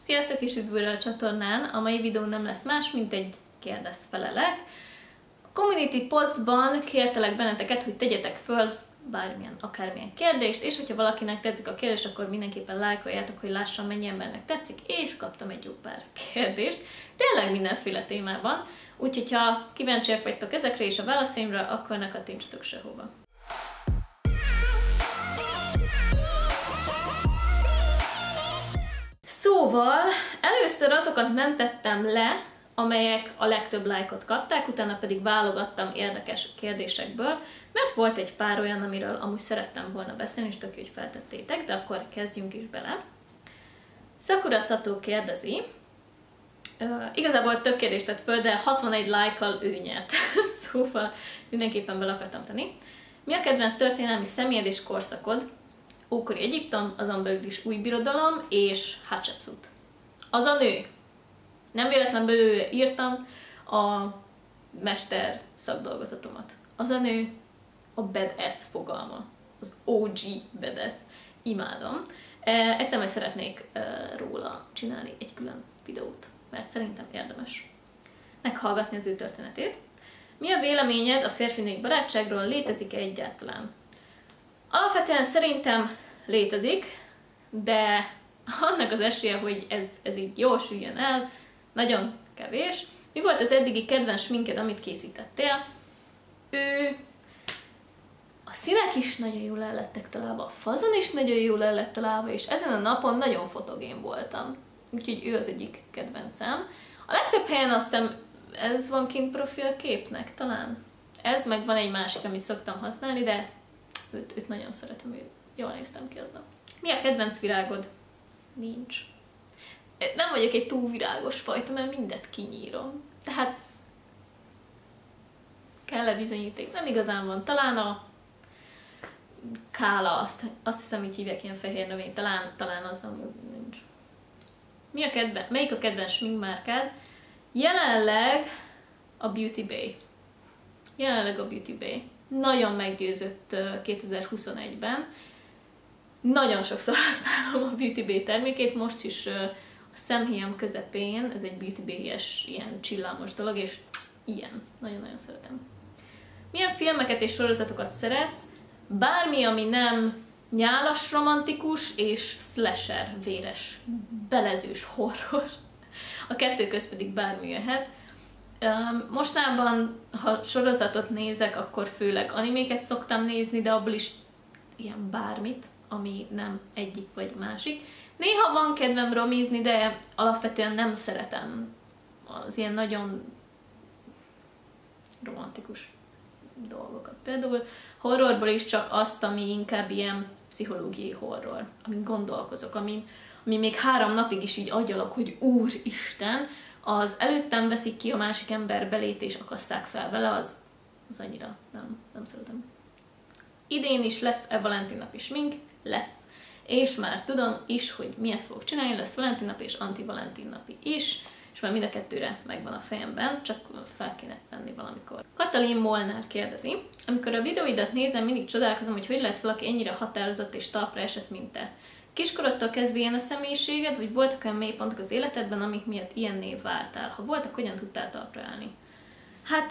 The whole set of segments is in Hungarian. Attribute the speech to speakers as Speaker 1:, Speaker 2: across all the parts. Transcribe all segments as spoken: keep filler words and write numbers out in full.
Speaker 1: Sziasztok és üdv újra a csatornán! A mai videó nem lesz más, mint egy kérdez-felelek. A community postban kértelek benneteket, hogy tegyetek föl bármilyen, akármilyen kérdést, és hogyha valakinek tetszik a kérdés, akkor mindenképpen lájkoljátok, hogy lássam, mennyi embernek tetszik, és kaptam egy jó pár kérdést. Tényleg mindenféle témában, úgyhogy ha kíváncsiak vagytok ezekre és a válaszaimra, akkor ne kattintsatok sehova. Szóval először azokat mentettem le, amelyek a legtöbb lájkot kapták, utána pedig válogattam érdekes kérdésekből, mert volt egy pár olyan, amiről amúgy szerettem volna beszélni, és tök jó, hogy feltettétek, de akkor kezdjünk is bele. Sakura Sato kérdezi, uh, igazából több kérdést tett föl, de hatvanegy lájkkal ő nyert, szóval mindenképpen bele akartam tenni. Mi a kedvenc történelmi személyed és korszakod? Ókori Egyiptom, azon belül is Új Birodalom és Hatshepsut. Az a nő. Nem véletlenül írtam a mester szakdolgozatomat. Az a nő a badass fogalma. Az o gé badass. Imádom. Egyszer majd szeretnék róla csinálni egy külön videót, mert szerintem érdemes meghallgatni az ő történetét. Mi a véleményed a férfi-női barátságról? Létezik-e egyáltalán? Alapvetően szerintem létezik, de annak az esélye, hogy ez, ez így jól süljön el, nagyon kevés. Mi volt az eddigi kedvenc sminked, amit készítettél? Ő... A színek is nagyon jól el lettek találva, a fazon is nagyon jól el lett találva, és ezen a napon nagyon fotogén voltam. Úgyhogy ő az egyik kedvencem. A legtöbb helyen azt hiszem, ez van kint profilképnek talán. Ez meg van egy másik, amit szoktam használni, de őt, őt nagyon szeretem, ő jól néztem ki aznap. Mi a kedvenc virágod? Nincs. Nem vagyok egy túl virágos fajta, mert mindet kinyírom. Tehát kell-e bizonyíték? Nem igazán van. Talán a kála, azt, azt hiszem, így hívják ilyen fehér növény. Talán, talán az nem nincs. Mi a kedven, melyik a kedvenc sminkmárkád? Jelenleg a Beauty Bay. Jelenleg a Beauty Bay. Nagyon meggyőzött kétezer-huszonegyben. Nagyon sokszor használom a Beauty Bay termékét, most is a szemhéjam közepén, ez egy Beauty Bay-es ilyen csillámos dolog, és ilyen. Nagyon-nagyon szeretem. Milyen filmeket és sorozatokat szeretsz? Bármi, ami nem nyálas romantikus és slasher, véres, belezős horror. A kettő köz pedig bármi jöhet. Mostanában, ha sorozatot nézek, akkor főleg animéket szoktam nézni, de abból is ilyen bármit, ami nem egyik vagy másik. Néha van kedvem romizni, de alapvetően nem szeretem az ilyen nagyon romantikus dolgokat. Például horrorból is csak azt, ami inkább ilyen pszichológiai horror, amin gondolkozok, amin, ami még három napig is így agyalok, hogy úristen, az előttem veszik ki a másik ember belét és akasszák fel vele, az, az annyira nem, nem szeretem. Idén is lesz-e Valentin napi smink? Lesz. És már tudom is, hogy miért fogok csinálni, lesz Valentin nap és anti-Valentin napi is, és már mind a kettőre megvan a fejemben, csak fel kéne venni valamikor. Katalin Molnár kérdezi, amikor a videóidat nézem, mindig csodálkozom, hogy hogy lehet valaki ennyire határozott és talpra esett, mint te. Kiskorodtól kezdve ilyen a személyiséged, vagy voltak olyan mélypontok az életedben, amik miatt ilyenné váltál? Ha voltak, hogyan tudtál talpra állni? Hát...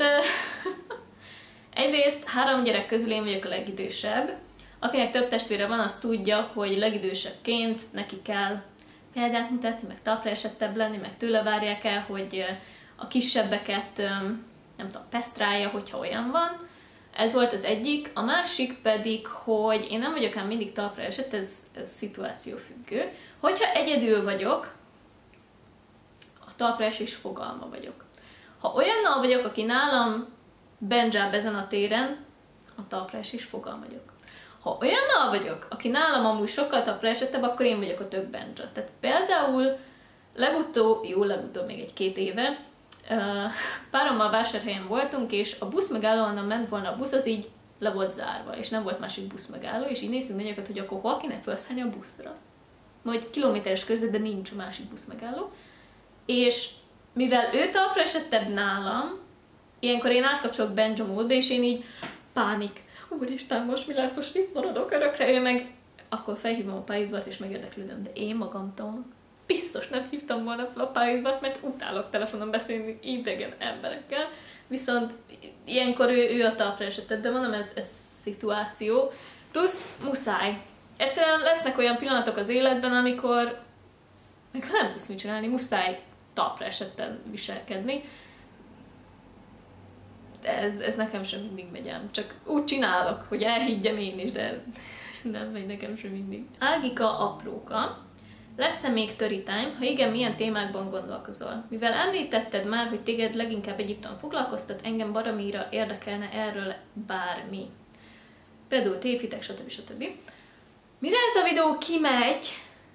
Speaker 1: Egyrészt három gyerek közül én vagyok a legidősebb. Akinek több testvére van, az tudja, hogy legidősebbként neki kell példát mutatni, meg talpra esettebb lenni, meg tőle várják el, hogy a kisebbeket, nem tudom, pesztrálja, hogyha olyan van. Ez volt az egyik. A másik pedig, hogy én nem vagyok ám mindig talpra esett, ez, ez szituációfüggő. Hogyha egyedül vagyok, a talpra esés fogalma vagyok. Ha olyannal vagyok, aki nálam benjáb ezen a téren, a talpra esés fogalma vagyok. Ha olyannal vagyok, aki nálam amúgy sokkal talpra esettebb, akkor én vagyok a tök benja. Tehát például legutóbb, jó, legutóbb még egy-két éve, párommal vásárhelyen voltunk, és a busz megállóan ment volna a busz, az így le volt zárva, és nem volt másik busz megálló, és így néztünk nagyokat, hogy akkor hol kéne felszállni a buszra. Majd kilométeres között, de nincs másik busz megálló. És mivel ő talpra esettebb nálam, ilyenkor én átkapcsolok benja módba, és én így pánik. Úristen, most mi lesz, most itt maradok örökre, ő meg akkor felhívom a pályaudvart és megérdeklődöm, de én magamtól biztos nem hívtam volna fel a pályádat, mert utálok telefonon beszélni idegen emberekkel. Viszont ilyenkor ő, ő a talpra esett, de mondom, ez, ez szituáció. Plusz muszáj. Egyszerűen lesznek olyan pillanatok az életben, amikor, amikor nem tudsz mit csinálni, muszáj talpra esetten viselkedni. De ez, ez nekem sem mindig megy ám. Csak úgy csinálok, hogy elhiggyem én is, de nem megy nekem sem mindig. Ágika apróka. Lesz-e még story time? Ha igen, milyen témákban gondolkozol? Mivel említetted már, hogy téged leginkább Egyiptom foglalkoztat, engem baromira érdekelne erről bármi. Például tévhitek, stb. stb. Mire ez a videó kimegy?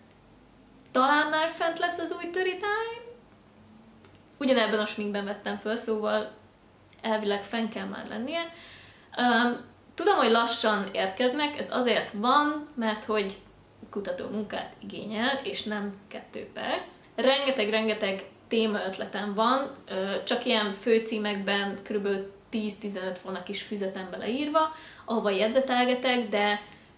Speaker 1: Talán már fent lesz az új story time? Ugyanebben a sminkben vettem föl, szóval elvileg fenn kell már lennie. Um, tudom, hogy lassan érkeznek, ez azért van, mert hogy kutató munkát igényel, és nem kettő perc. Rengeteg-rengeteg témaötletem van, csak ilyen főcímekben kb. tíz-tizenöt vannak is füzetem beleírva, ahova jegyzetelgetek, de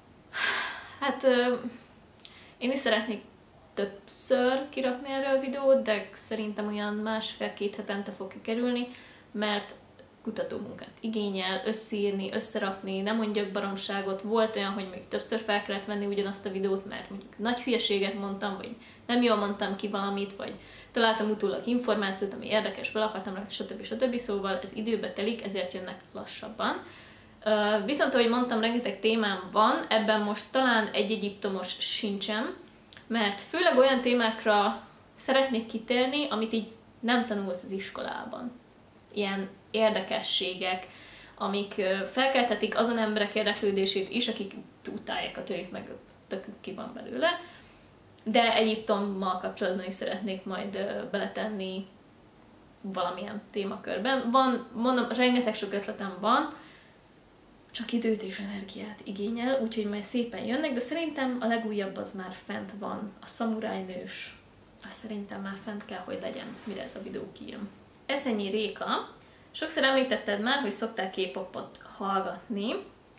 Speaker 1: hát én is szeretnék többször kirakni erről a videót, de szerintem olyan másfél-két hetente fog kikerülni, mert kutatómunkát igényel, összeírni, összerakni, nem mondjak baromságot. Volt olyan, hogy még többször fel kellett venni ugyanazt a videót, mert mondjuk nagy hülyeséget mondtam, vagy nem jól mondtam ki valamit, vagy találtam utólag információt, ami érdekes, be akartam rakni, stb. stb. Szóval ez időbe telik, ezért jönnek lassabban. Viszont, ahogy mondtam, rengeteg témám van, ebben most talán egy egyiptomos sincsen, mert főleg olyan témákra szeretnék kitérni, amit így nem tanulsz az iskolában. Ilyen érdekességek, amik felkeltetik azon emberek érdeklődését is, akik utálják a törét, meg tökük ki van belőle. De Egyiptommal kapcsolatban is szeretnék majd beletenni valamilyen témakörben. Van, mondom, rengeteg sok ötletem van, csak időt és energiát igényel, úgyhogy majd szépen jönnek, de szerintem a legújabb az már fent van. A szamuránynős, azt szerintem már fent kell, hogy legyen, mire ez a videó kijön. Eszenyi Réka. Sokszor említetted már, hogy szoktál K-popot hallgatni,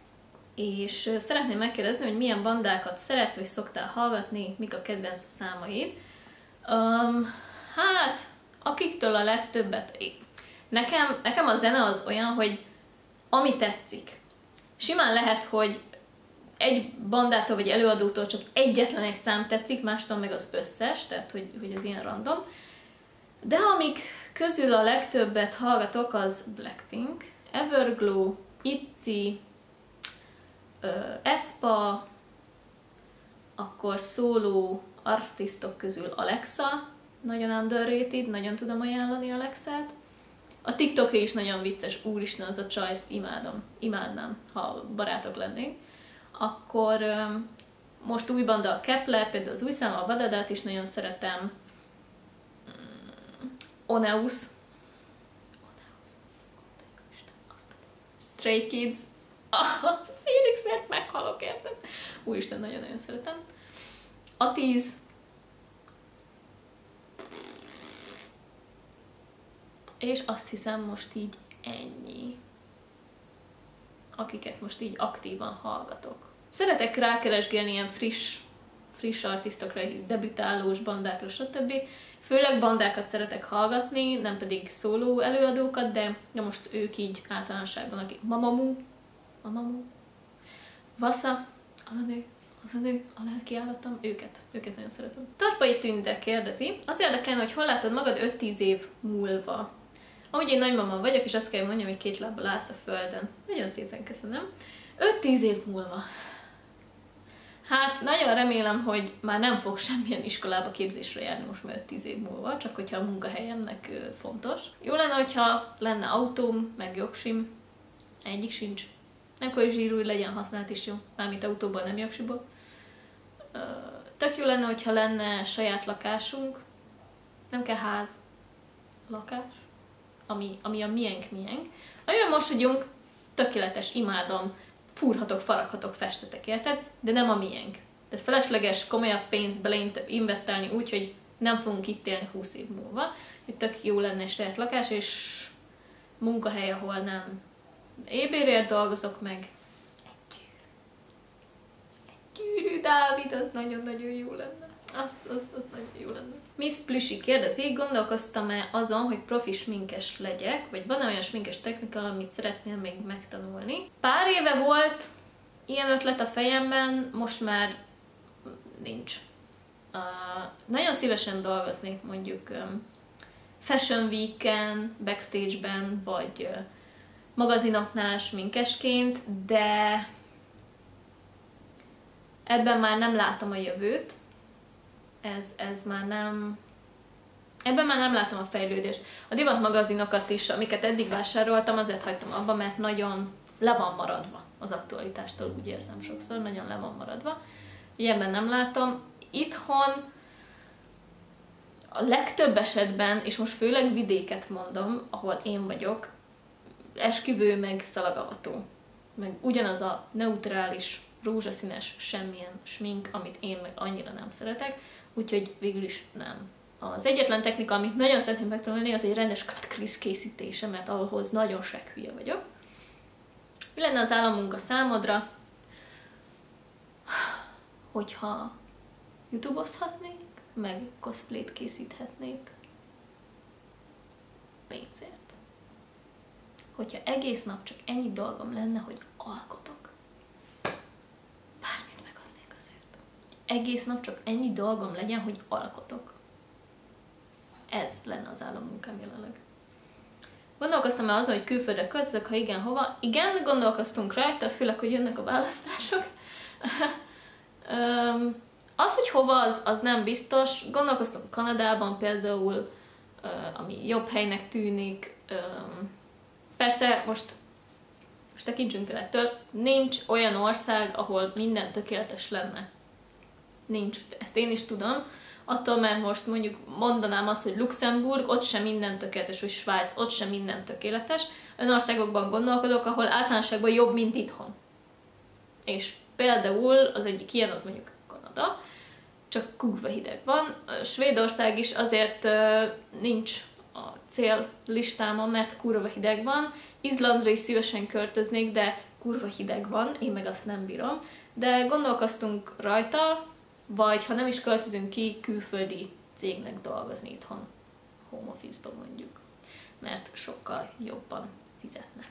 Speaker 1: és szeretném megkérdezni, hogy milyen bandákat szeretsz, vagy szoktál hallgatni, mik a kedvenc számaid. Um, hát, akiktől a legtöbbet... Nekem, nekem a zene az olyan, hogy ami tetszik. Simán lehet, hogy egy bandától vagy előadótól csak egyetlen egy szám tetszik, mástól meg az összes, tehát hogy, hogy ez ilyen random. De amik közül a legtöbbet hallgatok, az Blackpink, Everglow, itzy, aespa, akkor szóló artistok közül Alexa, nagyon underrated, nagyon tudom ajánlani Alexát. A TikTokja is nagyon vicces, úristen, az a csaj, ezt imádom, imádnám, ha barátok lennénk. Akkor most új banda a Kepler, például az új száma, a Vadadát is nagyon szeretem. Oneus. Stray Kids. A Phoenixért meghalok, érted? Úristen, nagyon-nagyon szeretem. A tíz. És azt hiszem most így ennyi. Akiket most így aktívan hallgatok. Szeretek rákeresgélni ilyen friss, friss artistokra, debütálós bandákra, stb. Főleg bandákat szeretek hallgatni, nem pedig szóló előadókat, de, de most ők így általánosságban, akik Mamamoo, Mamamoo, Vasa, az a nő, az a nő, a lelki állatom, őket, őket nagyon szeretem. Tarpai Tünde kérdezi, az érdekelne, hogy hol látod magad öt-tíz év múlva. Ahogy én nagymama vagyok, és azt kell mondjam, hogy két lábbal állsz a földön. Nagyon szépen köszönöm. öt-tíz év múlva. Hát nagyon remélem, hogy már nem fog semmilyen iskolába képzésre járni most már öt-tíz év múlva, csak hogyha a munkahelyemnek fontos. Jó lenne, hogyha lenne autóm, meg jogsim. Egyik sincs. Akkor is zsírúj legyen használt is jó. Mármint autóban, nem jogsiból. Tök jó lenne, hogyha lenne saját lakásunk. Nem kell ház. Lakás. Ami, ami a miénk miénk. Olyan most vagyunk, tökéletes, imádom. Fúrhatok, faraghatok, festetek, érted? De nem a miénk. Tehát felesleges, komolyabb pénzt beleinvestálni úgy, hogy nem fogunk itt élni húsz év múlva. Itt tök jó lenne egy saját lakás, és munkahely, ahol nem ébérért dolgozok meg. Egy gyűrű. Egy gyűrű, Dávid, az nagyon-nagyon jó lenne. Az, az, az nagyon jó lenne. Miss Plüsi kérdezi, gondolkoztam-e azon, hogy profi sminkes legyek, vagy van-e olyan sminkes technika, amit szeretnél még megtanulni? Pár éve volt ilyen ötlet a fejemben, most már nincs. Uh, nagyon szívesen dolgoznék mondjuk um, Fashion Week-en, backstage-ben, vagy uh, magazinoknál sminkesként, de ebben már nem látom a jövőt. Ez, ez már nem... Ebben már nem látom a fejlődést. A divat magazinokat is, amiket eddig vásároltam, azért hagytam abba, mert nagyon le van maradva az aktualitástól, úgy érzem sokszor, nagyon le van maradva. Ebben nem látom. Itthon a legtöbb esetben, és most főleg vidéket mondom, ahol én vagyok, esküvő meg szalagavató. Meg ugyanaz a neutrális, rózsaszínes, semmilyen smink, amit én meg annyira nem szeretek, úgyhogy végül is nem. Az egyetlen technika, amit nagyon szeretném megtanulni, az egy rendes cut crease készítése, mert ahhoz nagyon seghülye vagyok. Mi lenne az álommunka számodra, hogyha YouTube-ozhatnék, meg cosplayt készíthetnék pénzért? Hogyha egész nap csak ennyi dolgom lenne, hogy alkotok, bármit megadnék azért. Egész nap csak ennyi dolgom legyen, hogy alkotok. Ez lenne az álommunkám jelenleg. Gondolkoztam már azon, hogy külföldre költözök, ha igen, hova? Igen, gondolkoztunk rajta, főleg, hogy jönnek a választások. Az, hogy hova, az, az nem biztos. Gondolkoztunk Kanadában például, ami jobb helynek tűnik. Persze, most, most tekintsünk el ettől, nincs olyan ország, ahol minden tökéletes lenne. Nincs. Ezt én is tudom. Attól, mert most mondjuk mondanám azt, hogy Luxemburg, ott sem minden tökéletes, vagy Svájc, ott sem minden tökéletes. Olyan országokban gondolkodok, ahol általánosságban jobb, mint itthon. És például az egyik ilyen, az mondjuk Kanada, csak kurva hideg van. Svédország is azért uh, nincs a cél listámon, mert kurva hideg van. Izlandra is szívesen költöznék, de kurva hideg van, én meg azt nem bírom. De gondolkoztunk rajta, vagy ha nem is költözünk ki, külföldi cégnek dolgozni itthon, home office-ban mondjuk, mert sokkal jobban fizetnek.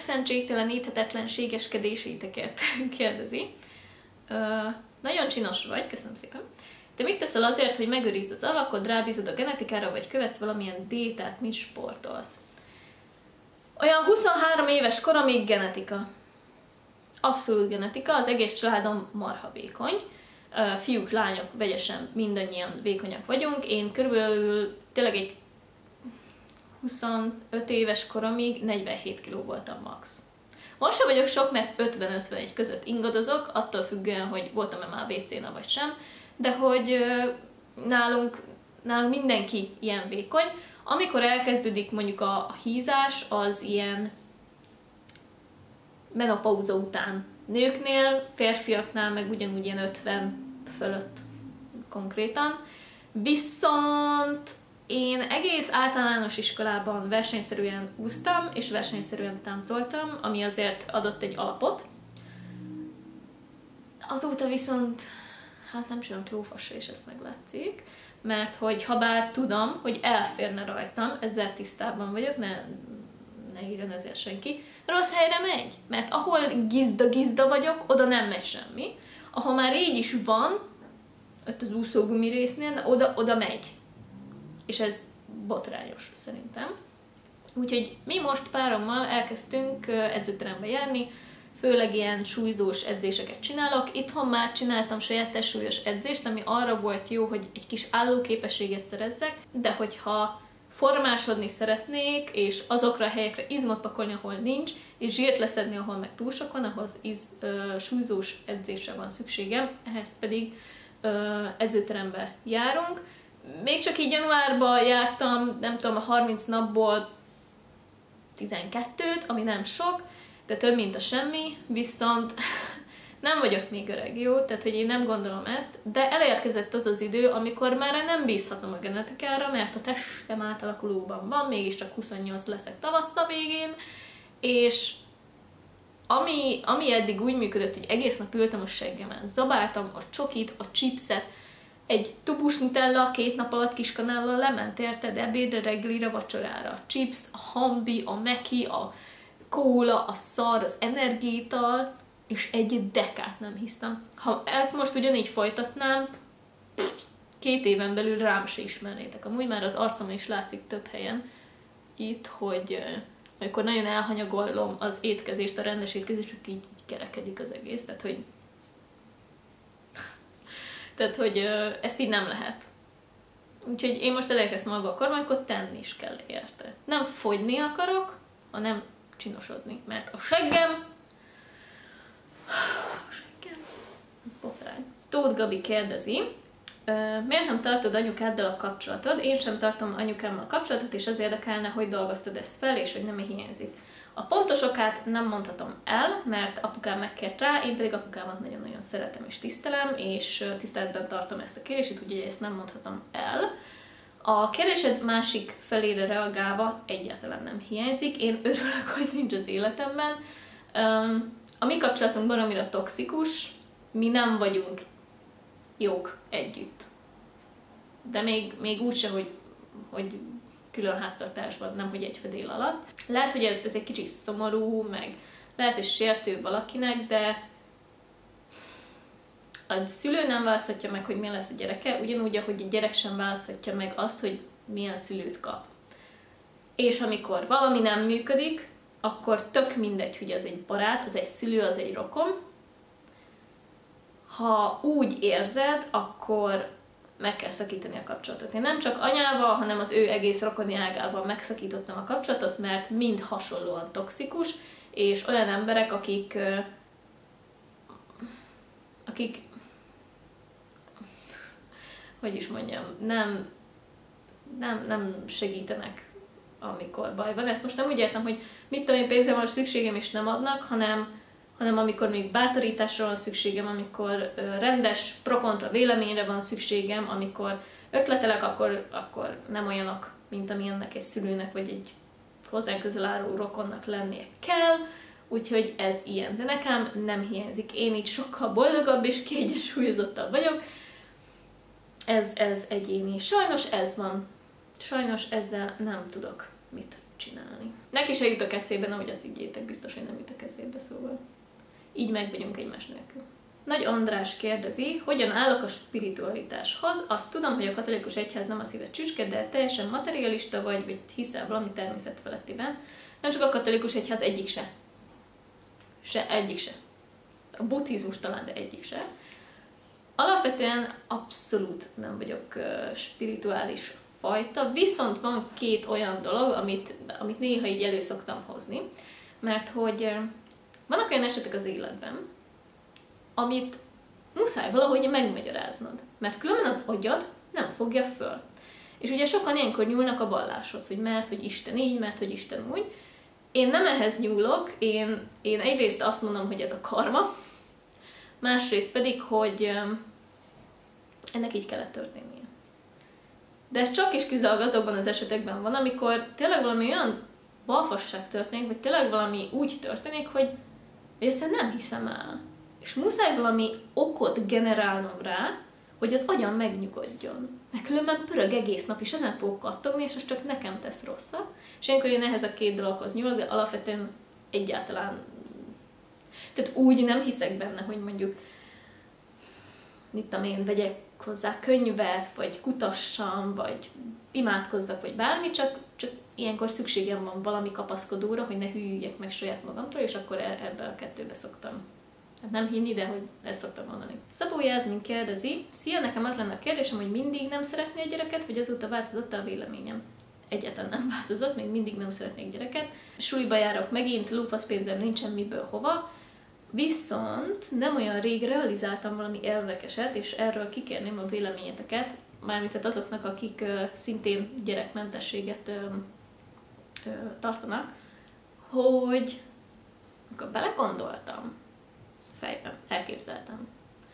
Speaker 1: Megszentségteleníthetetlenségeskedéseiteket kérdezi. Ö, nagyon csinos vagy, köszönöm szépen. Te mit teszel azért, hogy megőrizd az alakot, rábízod a genetikára, vagy követsz valamilyen diétát, mit sportolsz? Olyan huszonhárom éves koromig genetika. Abszolút genetika, az egész családom marha vékony. Fiúk, lányok, vegyesen mindannyian vékonyak vagyunk. Én körülbelül tényleg egy huszonöt éves koromig negyvenhét kiló voltam max. Most sem vagyok sok, mert ötven-ötvenegy között ingadozok, attól függően, hogy voltam-e már vé cén vagy sem, de hogy nálunk, nálunk mindenki ilyen vékony. Amikor elkezdődik mondjuk a hízás, az ilyen menopauza után. Nőknél, férfiaknál meg ugyanúgy ilyen ötven fölött konkrétan. Viszont én egész általános iskolában versenyszerűen úsztam, és versenyszerűen táncoltam, ami azért adott egy alapot. Azóta viszont, hát nem csinálok lófasra, és ezt meglátszik, mert hogy ha bár tudom, hogy elférne rajtam, ezzel tisztában vagyok, ne, ne írjon ezért senki, rossz helyre megy, mert ahol gizda-gizda vagyok, oda nem megy semmi. Ahol már így is van, ott az úszógumi résznél, de oda, oda megy. És ez botrányos szerintem. Úgyhogy mi most párommal elkezdtünk edzőterembe járni, főleg ilyen súlyzós edzéseket csinálok. Itthon már csináltam saját testsúlyos edzést, ami arra volt jó, hogy egy kis állóképességet szerezzek, de hogyha formásodni szeretnék, és azokra a helyekre izmot pakolni, ahol nincs, és zsírt leszedni, ahol meg túl sok van, ahhoz iz, ö, súlyzós edzésre van szükségem, ehhez pedig ö, edzőterembe járunk. Még csak így januárban jártam, nem tudom, a harminc napból tizenkettőt, ami nem sok, de több, mint a semmi, viszont nem vagyok még öreg, jó? Tehát, hogy én nem gondolom ezt, de elérkezett az az idő, amikor már nem bízhatom a genetikára, mert a testem átalakulóban van, mégiscsak huszonnyolc leszek tavasszal végén, és ami, ami eddig úgy működött, hogy egész nap ültem a seggemen, zabáltam a csokit, a chipset, egy tubus nutella két nap alatt kiskanállal lement, érted? Ebédre, reggelire, vacsorára. A chips, a hambi, a meki, a kóla, a szar, az energiaital, és egy dekát nem hiszem. Ha ezt most ugyanígy folytatnám, két éven belül rám se ismernétek. Amúgy már az arcomon is látszik több helyen itt, hogy amikor nagyon elhanyagolom az étkezést, a rendes étkezést, csak így kerekedik az egész. Tehát, hogy Tehát, hogy ezt így nem lehet. Úgyhogy én most elérkeztem abba a korban, amikor tenni is kell érte. Nem fogyni akarok, hanem csinosodni. Mert a seggem... A seggem... Az botrány. Tóth Gabi kérdezi, miért nem tartod anyukáddal a kapcsolatod? Én sem tartom anyukámmal a kapcsolatot, és az érdekelne, hogy dolgoztad ezt fel, és hogy nem hiányzik. A pontos okát nem mondhatom el, mert apukám megkért rá, én pedig apukámat nagyon-nagyon szeretem és tisztelem, és tiszteletben tartom ezt a kérését, úgyhogy ezt nem mondhatom el. A kérdésed másik felére reagálva egyáltalán nem hiányzik, én örülök, hogy nincs az életemben. A mi kapcsolatunk baromira toxikus, mi nem vagyunk jók együtt. De még, még úgyse, hogy, hogy külön háztartásban, nem hogy egy fedél alatt. Lehet, hogy ez, ez egy kicsit szomorú, meg lehet, hogy sértő valakinek, de a szülő nem választhatja meg, hogy milyen lesz a gyereke, ugyanúgy, ahogy a gyerek sem választhatja meg azt, hogy milyen szülőt kap. És amikor valami nem működik, akkor tök mindegy, hogy az egy barát, az egy szülő, az egy rokon. Ha úgy érzed, akkor meg kell szakítani a kapcsolatot. Én nem csak anyával, hanem az ő egész rokoni ágával megszakítottam a kapcsolatot, mert mind hasonlóan toxikus, és olyan emberek, akik akik hogy is mondjam, nem, nem, nem segítenek, amikor baj van. Ezt most nem úgy értem, hogy mit tudom én, pénzre van szükségem és nem adnak, hanem hanem amikor még bátorításra van szükségem, amikor rendes pro-kontra véleményre van szükségem, amikor ötletelek, akkor, akkor nem olyanok, mint amilyennek egy szülőnek, vagy egy hozzánk közel álló rokonnak lennie kell, úgyhogy ez ilyen. De nekem nem hiányzik. Én így sokkal boldogabb és kiegyensúlyozottabb vagyok. Ez, ez egyéni. Sajnos ez van. Sajnos ezzel nem tudok mit csinálni. Neki se jutok eszébe, nehogy azt higgyétek, biztos, hogy nem jutok eszébe, szóval. Így meg vagyunk egymás nélkül. Nagy András kérdezi, hogyan állok a spiritualitáshoz. Azt tudom, hogy a katolikus egyház nem a szíved csücske, de teljesen materialista vagy, vagy hiszel valami természetfelettiben. Nem csak a katolikus egyház, egyik se. Se, egyik se. A buddhizmus talán, de egyik se. Alapvetően abszolút nem vagyok uh, spirituális fajta, viszont van két olyan dolog, amit, amit néha így elő szoktam hozni, mert hogy uh, vannak olyan esetek az életben, amit muszáj valahogy megmagyaráznod, mert különben az agyad nem fogja föl. És ugye sokan ilyenkor nyúlnak a valláshoz, hogy mert, hogy Isten így, mert, hogy Isten úgy. Én nem ehhez nyúlok, én, én egyrészt azt mondom, hogy ez a karma, másrészt pedig, hogy um, ennek így kellett történnie. De ez csak és kizárólag azokban az esetekben van, amikor tényleg valami olyan balfasság történik, vagy tényleg valami úgy történik, hogy hogy ezt nem hiszem el. És muszáj valami okot generálnom rá, hogy az agyam megnyugodjon. Mert különben pörög egész nap, és ezen fogok kattogni, és az csak nekem tesz rosszat. És ilyenkor én ehhez a két dologhoz nyúlok, de alapvetően egyáltalán... Tehát úgy nem hiszek benne, hogy mondjuk mit tudom én, vegyek hozzá könyvet, vagy kutassam, vagy imádkozzak, vagy bármi, csak, csak ilyenkor szükségem van valami kapaszkodóra, hogy ne hűljek meg saját magamtól, és akkor ebbe a kettőbe szoktam. Hát nem hinni, de hogy ezt szoktam mondani. Szabó Jászmin kérdezi, szia, nekem az lenne a kérdésem, hogy mindig nem szeretnél gyereket, vagy azóta változott a véleményem? Egyáltalán nem változott, még mindig nem szeretnék gyereket. Suliba járok megint, lófaszpénzem nincsen miből hova, viszont nem olyan rég realizáltam valami érdekeset, és erről kikérném a véleményeteket, mármint tehát azoknak, akik uh, szintén gyerekmentességet uh, uh, tartanak, hogy amikor belegondoltam, fejben elképzeltem,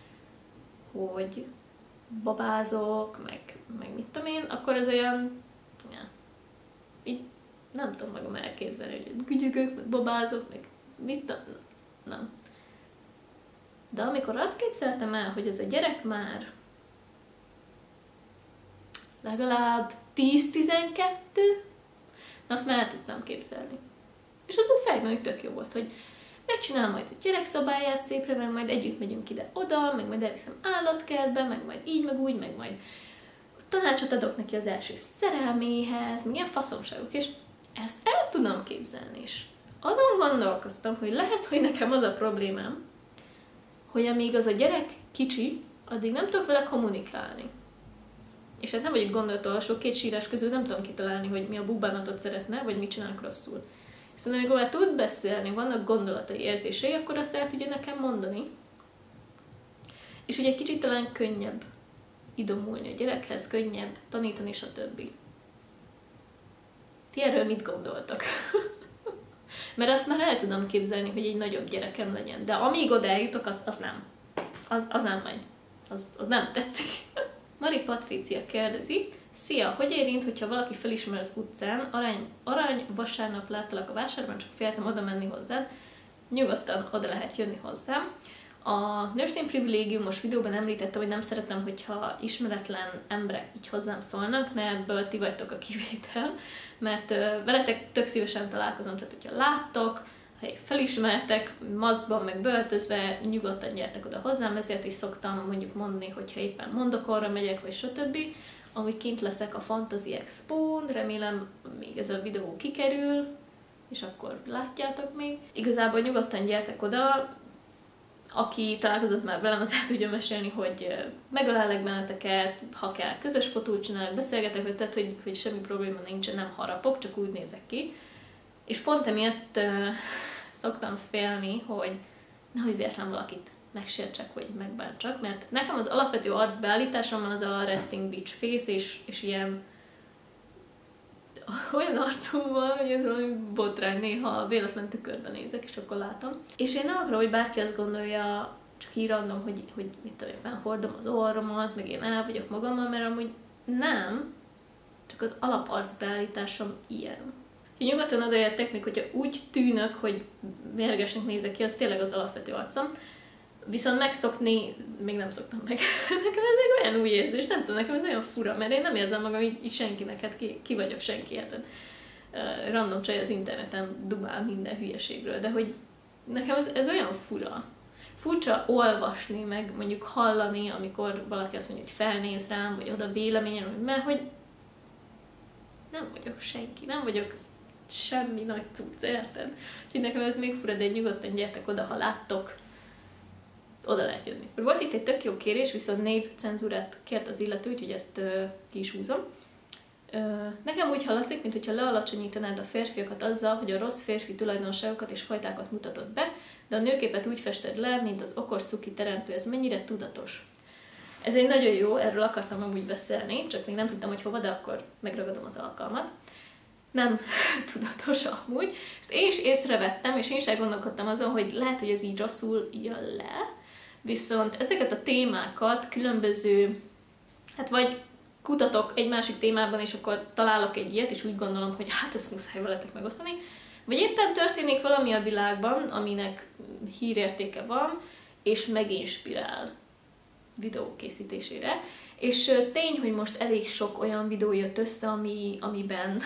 Speaker 1: hogy babázok, meg, meg mit tudom én, akkor ez olyan, ja, így nem tudom magam elképzelni, hogy gügyögök, meg babázok, meg mit tudom, nem. De amikor azt képzeltem el, hogy ez a gyerek már legalább tíz-tizenkettő, na azt már el tudtam képzelni. És az ott fejben hogy tök jó volt, hogy megcsinál majd a gyerekszobáját szépre, meg majd együtt megyünk ide-oda, meg majd elviszem állatkertbe, meg majd így, meg úgy, meg majd tanácsot adok neki az első szerelméhez, meg ilyen faszomságok, és ezt el tudom képzelni is. Azon gondolkoztam, hogy lehet, hogy nekem az a problémám, hogy amíg az a gyerek kicsi, addig nem tudok vele kommunikálni. És hát nem vagyok gondolatolvasó, két sírás közül nem tudom kitalálni, hogy mi a bubánatot szeretne, vagy mit csinálnak rosszul. Viszont amikor már tud beszélni, vannak gondolatai, érzései, akkor azt el tudja nekem mondani. És ugye egy kicsit talán könnyebb idomulni a gyerekhez, könnyebb tanítani, stb. Ti erről mit gondoltak? Mert azt már el tudom képzelni, hogy egy nagyobb gyerekem legyen. De amíg oda eljutok, az, az nem. Az, az nem megy. Az, az nem tetszik. Mari Patrícia kérdezi, szia, hogy érint, hogyha valaki felismer az utcán, arany, arany vasárnap láttalak a vásárban, csak féltem oda menni hozzád, nyugodtan oda lehet jönni hozzám. A nőstény privilégiumos videóban említettem, hogy nem szeretem, hogyha ismeretlen emberek így hozzám szólnak, ne ebből ti vagytok a kivétel, mert uh, veletek tök szívesen találkozom, tehát hogyha láttok, ha felismertek, maszkban, meg böltözve, nyugodtan gyertek oda hozzám, ezért is szoktam mondjuk mondani, hogyha éppen Mondokorra megyek, vagy stb. Amúgy kint leszek a Fantasy Expo-n, remélem még ez a videó kikerül, és akkor látjátok még. Igazából nyugodtan gyertek oda, aki találkozott már velem, az el tudja mesélni, hogy megölellek benneteket, ha kell, közös fotót csinálok, beszélgetek, tehát hogy, hogy semmi probléma nincsen, nem harapok, csak úgy nézek ki. És pont emiatt uh, szoktam félni, hogy nehogy véletlen valakit megsértsek, vagy megbántsak, mert nekem az alapvető arcbeállításom az a resting bitch face, és, és ilyen olyan arcom van, hogy ez valami botrány, néha véletlen tükörben nézek, és akkor látom. És én nem akarom, hogy bárki azt gondolja, csak így random, hogy, hogy mit tudom, fennhordom az orromat, meg én el vagyok magammal, mert amúgy nem, csak az alaparcbeállításom ilyen. Úgyhogy nyugodtan odaértek, még hogyha úgy tűnök, hogy mérgesnek nézek ki, az tényleg az alapvető arcom. Viszont megszokni, még nem szoktam meg. Nekem ez egy olyan új érzés, nem tudom, nekem ez olyan fura, mert én nem érzem magam így, így senkinek, hát ki, ki vagyok senki, hát uh, random csaj az interneten dubál minden hülyeségről, de hogy nekem ez, ez olyan fura. Furcsa olvasni, meg mondjuk hallani, amikor valaki azt mondja, hogy felnéz rám, vagy oda véleményem, mert hogy nem vagyok senki, nem vagyok semmi nagy cucc, érted? Úgyhogy nekem ez még fura, de nyugodtan gyertek oda, ha láttok, oda lehet jönni. Volt itt egy tök jó kérés, viszont névcenzúrát kért az illető, úgyhogy ezt uh, ki is húzom. Uh, nekem úgy hallatszik, mintha lealacsonyítanád a férfiakat azzal, hogy a rossz férfi tulajdonságokat és fajtákat mutatod be, de a nőképet úgy fested le, mint az okos cuki teremtő. Ez mennyire tudatos? Ez egy nagyon jó, erről akartam amúgy beszélni, csak még nem tudtam, hogy hova, de akkor megragadom az alkalmat. Nem tudatos amúgy. Ezt én is észrevettem, és én is elgondolkodtam azon, hogy lehet, hogy ez így rosszul jön le, viszont ezeket a témákat különböző, hát vagy kutatok egy másik témában, és akkor találok egy ilyet, és úgy gondolom, hogy hát ezt muszáj veletek megosztani, vagy éppen történik valami a világban, aminek hírértéke van, és meginspirál videók készítésére. És tény, hogy most elég sok olyan videó jött össze, ami, amiben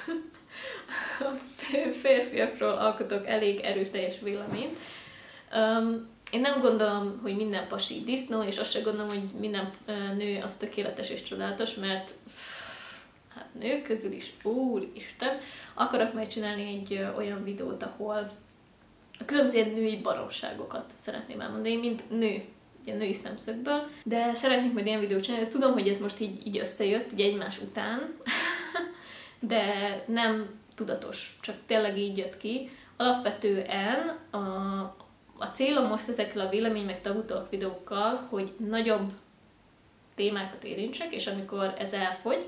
Speaker 1: a férfiakról alkotok elég erőteljes véleményt. Um, én nem gondolom, hogy minden pasi disznó, és azt sem gondolom, hogy minden nő az tökéletes és csodálatos, mert hát nők közül is, úristen, akarok majd csinálni egy olyan videót, ahol a különböző női baromságokat szeretném elmondani, mint nő, ilyen női szemszögből, de szeretnék majd ilyen videót csinálni, de tudom, hogy ez most így, így összejött, így egymás után, de nem tudatos, csak tényleg így jött ki. Alapvetően a, a célom most ezekkel a vélemény meg tabutalk videókkal, hogy nagyobb témákat érintsek, és amikor ez elfogy,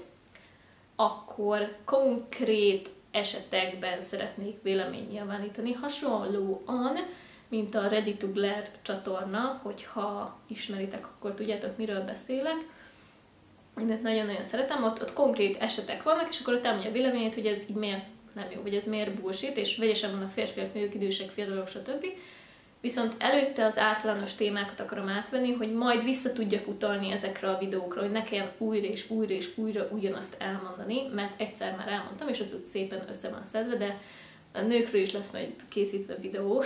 Speaker 1: akkor konkrét esetekben szeretnék véleményt nyilvánítani, hasonlóan, mint a Ready to Glare csatorna, hogyha ismeritek, akkor tudjátok, miről beszélek. Én nagyon-nagyon szeretem, ott, ott konkrét esetek vannak, és akkor ott elmondja a véleményét, hogy ez így miért nem jó, vagy ez miért bullshit, és vegyesen van a férfiak, nők, idősek, fiatalok, stb. viszont előtte az általános témákat akarom átvenni, hogy majd vissza tudjak utalni ezekre a videókra, hogy ne kelljen újra és újra és újra ugyanazt elmondani, mert egyszer már elmondtam, és az úgy szépen össze van szedve, de a nőkről is lesz majd készítve videó.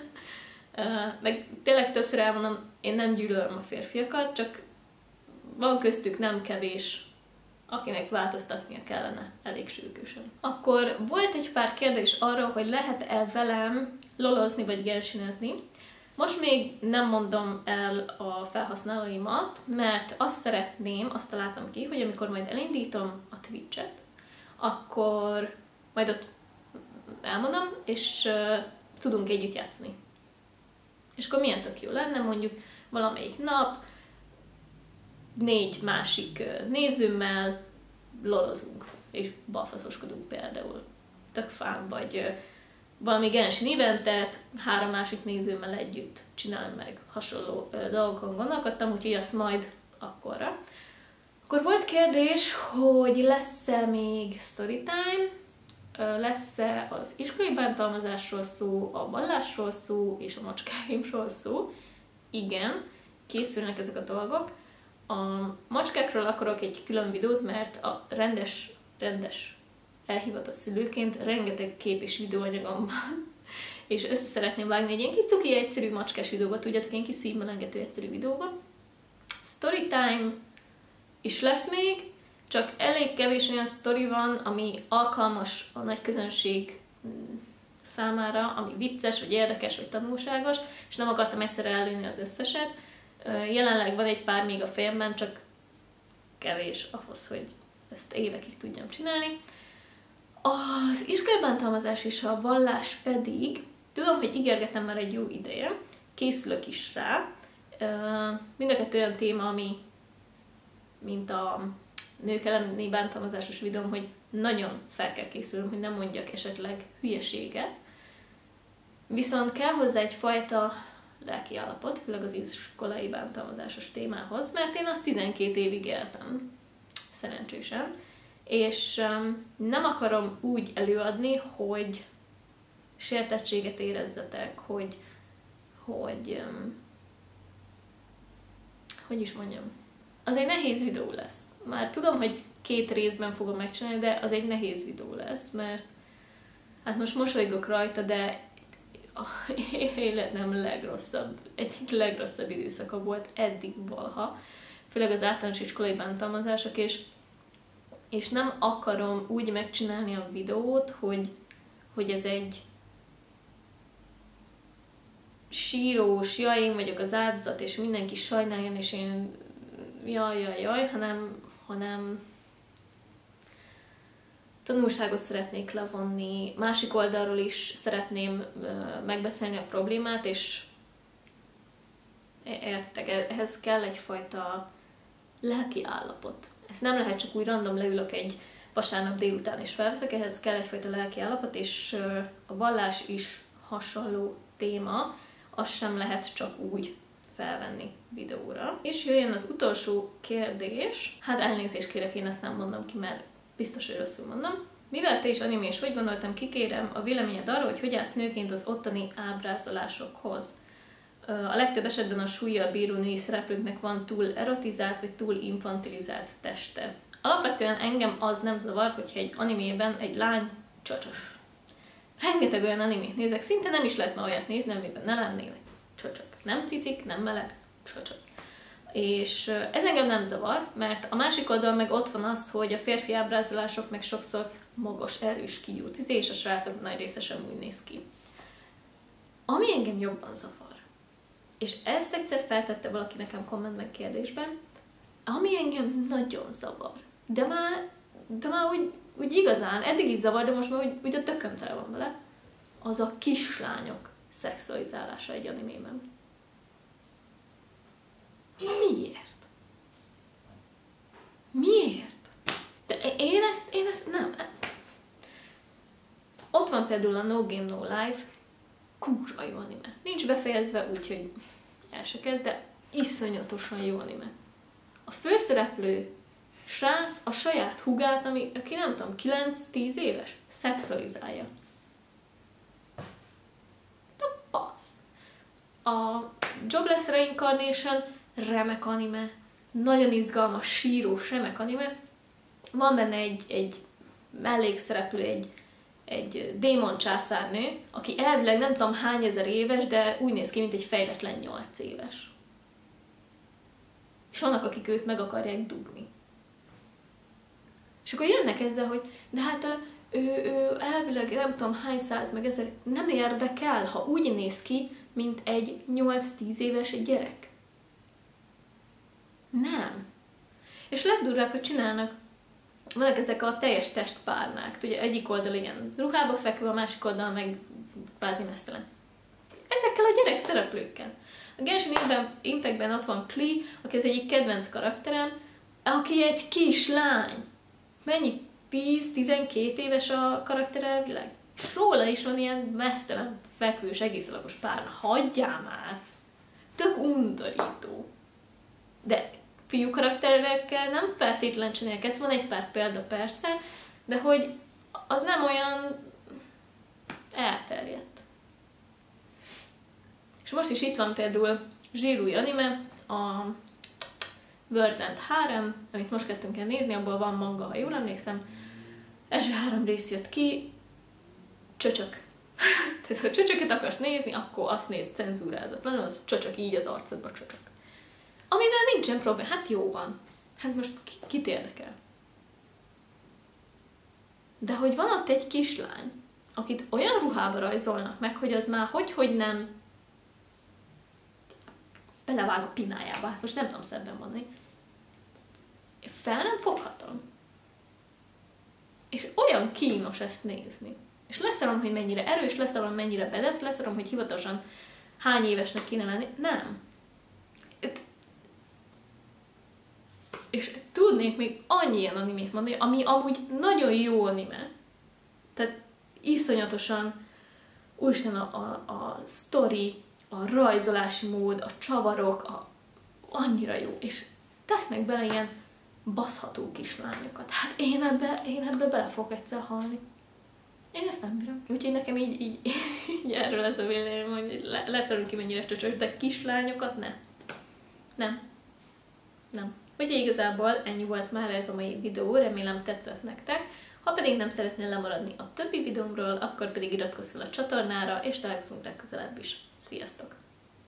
Speaker 1: Meg tényleg többször elmondom, én nem gyűlölöm a férfiakat, csak van köztük nem kevés, akinek változtatnia kellene elég sürgősen. Akkor volt egy pár kérdés arra, hogy lehet-e velem lolozni vagy gensinezni. Most még nem mondom el a felhasználóimat, mert azt szeretném, azt találtam ki, hogy amikor majd elindítom a Twitch-et, akkor majd ott elmondom, és uh, tudunk együtt játszani. És akkor milyen tök jó lenne, mondjuk valamelyik nap négy másik nézőmmel lolozunk, és balfaszoskodunk például. Tök fán, vagy valami Genshin eventet három másik nézőmmel együtt csinálni meg, hasonló dolgokon gondolkodtam, úgyhogy azt majd akkorra. Akkor volt kérdés, hogy lesz-e még storytime, lesz-e az iskolai bántalmazásról szó, a vallásról szó és a macskáimról szó. Igen, készülnek ezek a dolgok. A macskákról akarok egy külön videót, mert a rendes, rendes elhivatott szülőként rengeteg kép és videóanyagom van, és össze szeretném vágni egy ilyen kis cuki egyszerű macskás videóba, tudjátok, ilyen kis szívmelengető egyszerű videóba. Storytime is lesz még, csak elég kevés olyan sztori van, ami alkalmas a nagy közönség számára, ami vicces, vagy érdekes, vagy tanulságos, és nem akartam egyszerre előni az összeset. Jelenleg van egy pár még a fejemben, csak kevés ahhoz, hogy ezt évekig tudjam csinálni. Az iskolai bántalmazás és a vallás pedig, tudom, hogy ígérgetem már egy jó ideje, készülök is rá. Mind a kettő olyan téma, ami, mint a nők elleni bántalmazásos videóm, hogy nagyon fel kell készülnöm, hogy nem mondjak esetleg hülyeséget. Viszont kell hozzá egyfajta lelki állapot, főleg az iskolai bántalmazásos témához, mert én azt tizenkét évig éltem, szerencsésen, és um, nem akarom úgy előadni, hogy sértettséget érezzetek, hogy, hogy um, hogy is mondjam, az egy nehéz videó lesz. Már tudom, hogy két részben fogom megcsinálni, de az egy nehéz videó lesz, mert hát most mosolygok rajta, de a életem legrosszabb, egyik legrosszabb időszaka volt eddig valaha, főleg az általános iskolai bántalmazások, és, és nem akarom úgy megcsinálni a videót, hogy, hogy ez egy sírós, jaj, én vagyok az áldozat, és mindenki sajnáljon, és én jaj, jaj, jaj, hanem, hanem tanulságot szeretnék levonni, másik oldalról is szeretném uh, megbeszélni a problémát, és értek, ehhez kell egyfajta lelki állapot. Ez nem lehet csak úgy random leülök egy vasárnap délután és felveszek, ehhez kell egyfajta lelki állapot, és uh, a vallás is hasonló téma, azt sem lehet csak úgy felvenni videóra. És jöjjön az utolsó kérdés. Hát elnézést kérek, én ezt nem mondom ki, mert biztos, hogy rosszul mondom. Mivel te is animés vagy, gondoltam, kikérem a véleményed arra, hogy hogy állsz nőként az ottani ábrázolásokhoz. A legtöbb esetben a súllyal bíró női szereplőknek van túl erotizált vagy túl infantilizált teste. Alapvetően engem az nem zavar, hogyha egy animében egy lány csacsos. Rengeteg olyan animét nézek, szinte nem is lehet ma olyat nézni, amiben ne lennének csacsok. Nem cicik, nem meleg, csacsok. És ez engem nem zavar, mert a másik oldalon meg ott van az, hogy a férfi ábrázolások meg sokszor magos, erős, kigyúrt izé, és a srácok nagy része sem úgy néz ki. Ami engem jobban zavar, és ezt egyszer feltette valaki nekem kommentben kérdésben, ami engem nagyon zavar, de már, de már úgy, úgy igazán, eddig is zavar, de most már úgy, úgy a tököm tele van vele, az a kislányok szexualizálása egy animében. Miért? Miért? De én ezt, én ezt nem. Ott van például a No Game No Life, kurva jó anime. Nincs befejezve, úgyhogy el se kezd, de iszonyatosan jó anime. A főszereplő srác a saját hugát, ami, aki nem tudom, kilenc-tíz éves, szexualizálja. A fasz. A Jobless Reincarnation remek anime, nagyon izgalmas, sírós, remek anime. Van benne egy, egy mellékszereplő, egy, egy démon császárnő, aki elvileg nem tudom hány ezer éves, de úgy néz ki, mint egy fejletlen nyolc éves. És vannak, akik őt meg akarják dugni. És akkor jönnek ezzel, hogy de hát ő, ő elvileg nem tudom hány száz meg ezer, nem érdekel, ha úgy néz ki, mint egy nyolc-tíz éves gyerek. Nem. És legdurvább, hogy csinálnak, vannak ezek a teljes testpárnák. Ugye egyik oldal ilyen ruhába fekvő, a másik oldal meg kvázi mesztelen. Ezekkel a gyerek szereplőkkel. A Genshin Impactben ott van Klee, aki az egyik kedvenc karakterem, aki egy kislány. Mennyi? tíz-tizenkét éves a karakter elvileg? És róla is van ilyen mesztelen, fekvős, egész alakos párna. Hagyjál már! Tök undorító. De fiú karakterekkel nem feltétlen csinálják ezt, van egy pár példa persze, de hogy az nem olyan elterjedt. És most is itt van például zsírúj anime, a Words and Harem, amit most kezdtünk el nézni, abból van manga, ha jól emlékszem. Első három rész jött ki, csöcsök. Tehát ha csöcsöket akarsz nézni, akkor azt nézd cenzúrázatlanul, az csöcsök így az arcodba csöcsök. Amivel nincsen probléma, hát jó van. Hát most kit érdekel? De hogy van ott egy kislány, akit olyan ruhába rajzolnak meg, hogy az már hogy-hogy nem belevág a pinájába. Most nem tudom szebben mondani. Fel nem foghatom. És olyan kínos ezt nézni. És leszarom, hogy mennyire erős, leszarom, mennyire bedesz, leszarom, hogy hivatalosan hány évesnek kéne lenni. Nem. És tudnék még annyi ilyen animét mondani, ami amúgy nagyon jó anime. Tehát iszonyatosan, úristen, a, a, a sztori, a rajzolási mód, a csavarok, a, annyira jó. És tesznek bele ilyen baszható kislányokat. Hát én ebbe, én ebbe bele fogok egyszer halni. Én ezt nem bírom. Úgyhogy nekem így, így, így erről ez a véleményem, hogy le, leszarunk ki mennyire csöcsös, de kislányokat ne. Nem. Nem. Úgyhogy igazából ennyi volt már ez a mai videó, remélem tetszett nektek. Ha pedig nem szeretnél lemaradni a többi videómról, akkor pedig iratkozz fel a csatornára, és találkozunk legközelebb is. Sziasztok!